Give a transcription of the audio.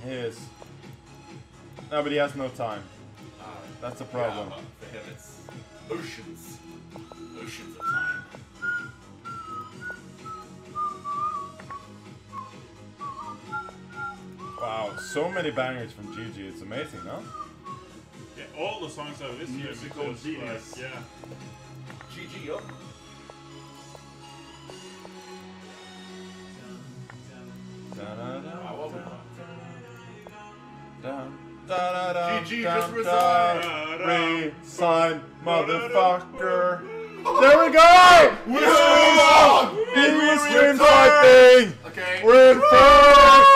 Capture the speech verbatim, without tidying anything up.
He is. No, but he has no time. Uh, That's a problem. Yeah, but for him, it's oceans. Oceans of time. Wow, so many bangers from Gigi. It's amazing, no? Yeah, all the songs are this year Musical because, genius. like, yeah. G G up. Wow, well done. Da, da, da, G G, da, just da, resign. Resign, motherfucker. There we go! We're He was stream typing! Okay. We're in first!